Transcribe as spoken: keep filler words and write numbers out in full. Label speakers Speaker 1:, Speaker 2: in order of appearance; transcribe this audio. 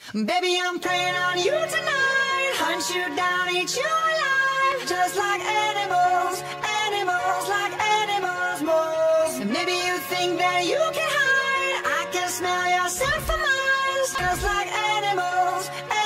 Speaker 1: Baby, I'm preying on you tonight. Hunt you down, eat you alive. Just like animals, animals, like animals most. And maybe you think that you can hide. I can smell yourself for miles. Just like animals,